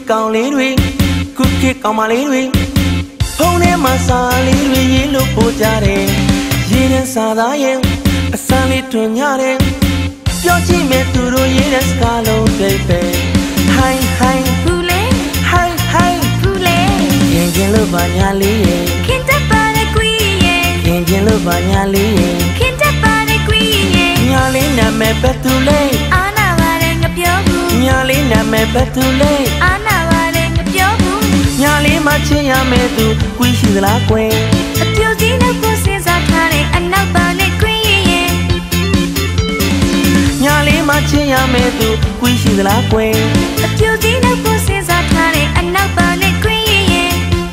ကောင်လေးတွေခုခေတ်ကောင်မလေးတွေဖုန်းထဲမှာစာလေးတွေရေးလို့ပို့ကြတယ်ရေးတဲ့စာသားရဲ့အစမ်းလေးထွင်ရတယ်ပြောကြည့်မယ်သူတို့ရေးတဲ့စကားလုံးတွေပဲ Hi hi ဘူးလေ Hi hi ဘူးလေရင်ကျင်လို့ပါညာလေးရဲ့ခင်တက်ပါလေကွီရဲ့ရင်ကျင်လို့ပါညာလေးရဲ့ခင်တက်ပါလေကွီရဲ့ညာလေးနာမည်ပဲသူလေးအာနာပါတယ်ငါပြောဘူးညာလေးနာမည်ပဲသူလေးအာနာပါတယ်ငါပြောဘူးညာလေးမှချင်းရမယ်သူကွီးရှိသလားကွယ်အပြိုစည်းနဲ့ကိုစဉ်းစားထားတဲ့အနောက်ပါနဲ့ကွီရဲ့ညာလေးမှချင်းရမယ်သူကွီးရှိသလားကွယ်အပြိုစည်းနဲ့ကိုစဉ်းစားထားတဲ့အနောက်ပါနဲ့ကွီရဲ့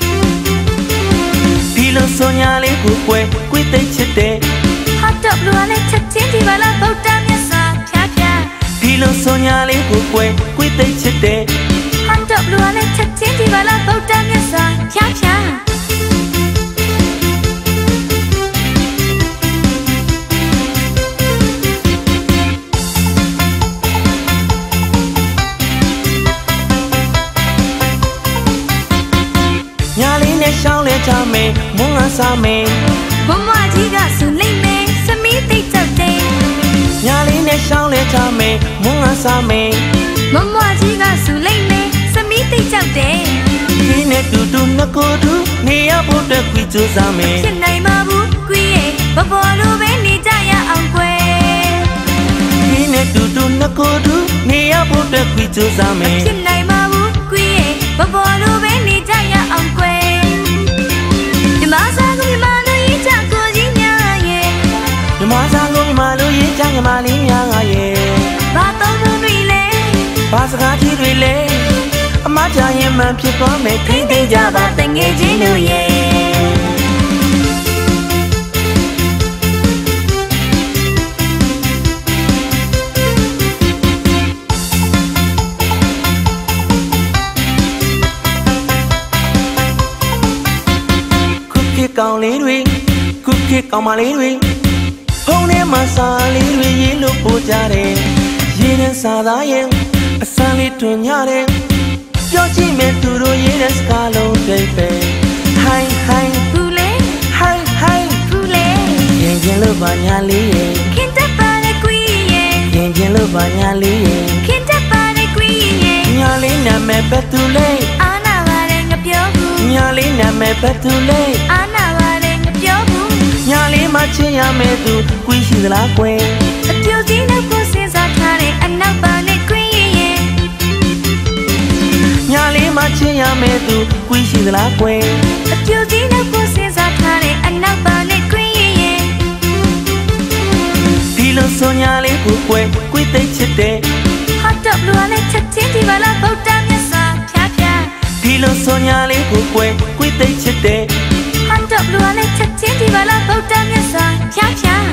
ဒီလိုဆိုညာလေးကိုကွယ်ကွီးသိချစ်တယ်ဟာတော့လူကလည်းချက်ချင်းဒီပါလားဗုဒ္ဓမြတ်စွာဖျားဖျားဒီလိုဆိုညာလေးကိုကွယ်ကွီးသိချစ်တယ်ဟာတော့လူကလည်းချက်ချင်းဒီပါလားဗုဒ္ဓမြတ်စွာဖျားဖျားညာလေးနဲ့ရှောင်းလဲချမယ်မုန်းငါစားမယ်ဘမကြီးကဆူလိမ့်မယ်စမီးသိကြောက်တယ်ညာလေးနဲ့ရှောင်းလဲချမယ်မုန်းငါစားမယ်မမကြီးကဆူလိမ့်မယ်စမီးသိကြောက်တယ်ဒီနဲ့တူတူနှစ်ကိုယ်တူနေရဖို့အတွက်ခွေကြိုးစားမယ်ဖြစ်နိုင်မှာဘူးကွီးရဲ့ဘဘောလိုပဲနေကြရအောင်ကွယ်ဒီနဲ့တူတူနှစ်ကိုယ်တူနေရဖို့အတွက်ခွေကြိုးစားမယ်ဖြစ်နိုင်မှာဘူးကွီးရဲ့ဘဘောလိုပဲနေကြရအောင်ကွယ်ဒီမှာစားကိုဒီမှာလို့ရေးချကိုကြီးညာရဲ့ဒီမှာစားကိုဒီမှာလို့ရေးချညီမလေးများရဲ့ဘာတော့တွေလဲဘာစကားကြီးတွေလဲအမချရင်မှဖြစ်သွားမယ်ထိမ့်သိမ့်ကြပါတငယ်ချင်းတို့ရဲ့ကောင်လေးတွေခုခေတ်ကောင်မလေးတွေဖုန်းထဲမှာစာလေးတွေရေးလို့ပို့ကြတယ်ရေးတဲ့စာသားရဲ့အစမ်းလေးထွင်ရတယ်ပြောကြည့်မယ်သူတို့ရေးတဲ့စကားလုံးတွေပဲ Hi hi ဘူးလေ Hi hi ဘူးလေရင်ကျင်လို့ပါညာလေးရဲ့ခင်တက်ပါလေကွီရဲ့ရင်ကျင်လို့ပါညာလေးရဲ့ခင်တက်ပါလေကွီရဲ့ညာလေးနာမည်ပဲသူလေးအာနာပါတယ်ငါပြောဘူးညာလေးနာမည်ပဲသူလေးအာနာပါတယ်ငါပြောဘူးညာလေးမှချင်းရမယ်သူကွီးရှိသလားကွယ်အပြိုစည်းနဲ့ကိုစဉ်းစားထားတဲ့အနောက်ပါနဲ့ကွီးရဲ့ညာလေးမှချင်းရမယ်သူကွီးရှိသလားကွယ်အပြိုစည်းနဲ့ကိုစဉ်းစားထားတဲ့အနောက်ပါနဲ့ကွီးရဲ့ဒီလိုဆိုညာလေးကိုကွယ်ကွီးသိချစ်တယ်ဟာတော့လူကလည်းချက်ချင်းဒီပါလားဗုဒ္ဓမြတ်စွာဖျားဖျားဒီလိုဆိုညာလေးကိုကွယ်ကွီးသိချစ်တယ်ဟာတော့လူကလည်းချက်ချင်းဒီပါလားဗုဒ္ဓမြတ်စွာဖျားဖျား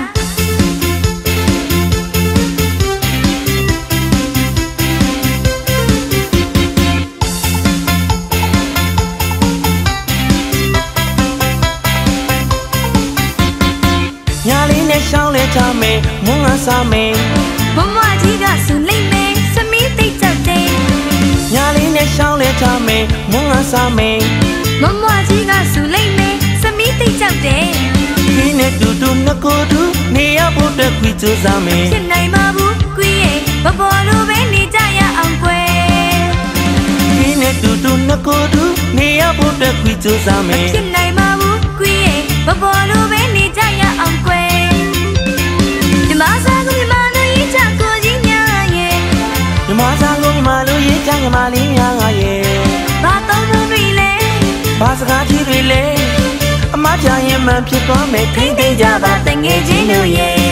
ညာလေးနဲ့ရှောင်းလဲချမယ်မုန်းငါစားမယ်မမကြီးကဆူလိမ့်မယ်စမီးသိကြောက်တယ်ညာလေးနဲ့ရှောင်းလဲချမယ်မုန်းငါစားမယ်မမကြီးကဆူလိမ့်မယ်စမီးသိကြောက်တယ်ဒီနဲ့တူတူနှစ်ကိုယ်တူနေရဖို့အတွက်ခွေကြိုးစားမယ်ဖြစ်နိုင်မှာဘူးကွီးရဲ့ဘဘောလိုပဲနေကြရအောင်ကွယ်ဒီနဲ့တူတူနှစ်ကိုယ်တူနေရဖို့အတွက်ခွေကြိုးစားမယ်ဖြစ်နိုင်မှာဘူးကွီးရဲ့ဘဘောလိုပဲနေကြရအောင်ကွယ်ဒီမှာစားကိုဒီမှာလို့ရေးချကိုကြီးညာရဲ့ဒီမှာစားကိုဒီမှာလို့ရေးချညီမလေးများရဲ့ဘာတော့တွေလဲဘာစကားကြီးတွေလဲအမချရင်မှဖြစ်သွားမယ်ထိမ့်သိမ့်ကြပါတငယ်ချင်းတို့ရဲ့